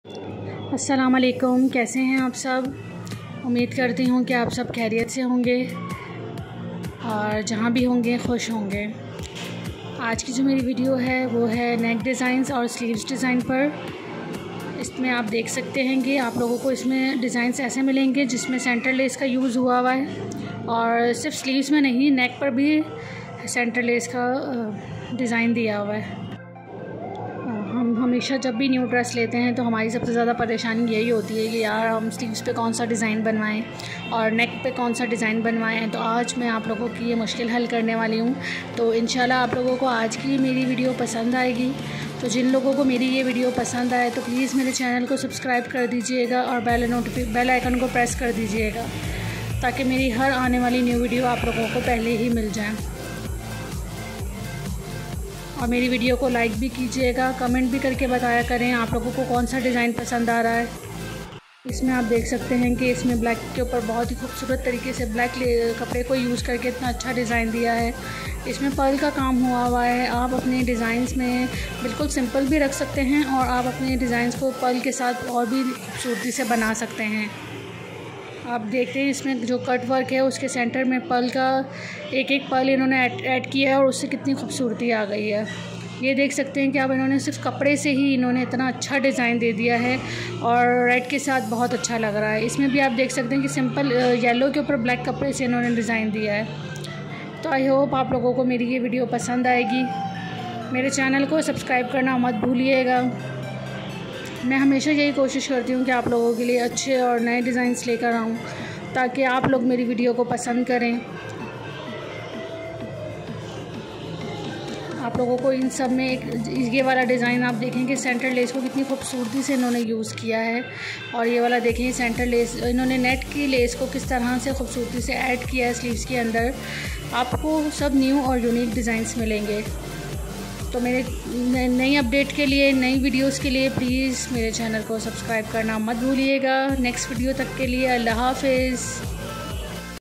अस्सलाम वालेकुम, कैसे हैं आप सब। उम्मीद करती हूँ कि आप सब खैरियत से होंगे और जहाँ भी होंगे खुश होंगे। आज की जो मेरी वीडियो है वो है नेक डिज़ाइंस और स्लीव्स डिज़ाइन पर। इसमें आप देख सकते हैं कि आप लोगों को इसमें डिज़ाइंस ऐसे मिलेंगे जिसमें सेंटर लेस का यूज़ हुआ है और सिर्फ स्लीव्स में नहीं, नेक पर भी सेंटर लेस का डिज़ाइन दिया हुआ है। हम हमेशा जब भी न्यू ड्रेस लेते हैं तो हमारी सबसे ज़्यादा परेशानी यही होती है कि यार हम स्लीव्स पे कौन सा डिज़ाइन बनवाएं और नेक पे कौन सा डिज़ाइन बनवाएं। तो आज मैं आप लोगों की ये मुश्किल हल करने वाली हूँ। तो इंशाल्लाह आप लोगों को आज की मेरी वीडियो पसंद आएगी। तो जिन लोगों को मेरी ये वीडियो पसंद आए तो प्लीज़ मेरे चैनल को सब्सक्राइब कर दीजिएगा और बेल आइकन को प्रेस कर दीजिएगा ताकि मेरी हर आने वाली न्यू वीडियो आप लोगों को पहले ही मिल जाए। और मेरी वीडियो को लाइक भी कीजिएगा, कमेंट भी करके बताया करें आप लोगों को कौन सा डिज़ाइन पसंद आ रहा है। इसमें आप देख सकते हैं कि इसमें ब्लैक के ऊपर बहुत ही खूबसूरत तरीके से ब्लैक कपड़े को यूज़ करके इतना अच्छा डिज़ाइन दिया है। इसमें पर्ल का काम हुआ है। आप अपने डिज़ाइंस में बिल्कुल सिंपल भी रख सकते हैं और आप अपने डिज़ाइंस को पर्ल के साथ और भी खूबसूरती से बना सकते हैं। आप देखते हैं इसमें जो कट वर्क है उसके सेंटर में पर्ल का एक पर्ल इन्होंने ऐड किया है और उससे कितनी खूबसूरती आ गई है। ये देख सकते हैं कि अब इन्होंने सिर्फ कपड़े से ही इन्होंने इतना अच्छा डिज़ाइन दे दिया है और रेड के साथ बहुत अच्छा लग रहा है। इसमें भी आप देख सकते हैं कि सिंपल येलो के ऊपर ब्लैक कपड़े से इन्होंने डिज़ाइन दिया है। तो आई होप आप लोगों को मेरी ये वीडियो पसंद आएगी। मेरे चैनल को सब्सक्राइब करना मत भूलिएगा। मैं हमेशा यही कोशिश करती हूँ कि आप लोगों के लिए अच्छे और नए डिज़ाइंस लेकर आऊँ ताकि आप लोग मेरी वीडियो को पसंद करें। आप लोगों को इन सब में ये वाला डिज़ाइन आप देखेंगे सेंटर लेस को कितनी खूबसूरती से इन्होंने यूज़ किया है और ये वाला देखें सेंटर लेस इन्होंने नेट की लेस को किस तरह से खूबसूरती से ऐड किया है स्लीव्स के अंदर। आपको सब न्यू और यूनिक डिज़ाइंस मिलेंगे। तो मेरे नई अपडेट के लिए, नई वीडियोस के लिए प्लीज़ मेरे चैनल को सब्सक्राइब करना मत भूलिएगा। नेक्स्ट वीडियो तक के लिए अल्लाह हाफ़िज़।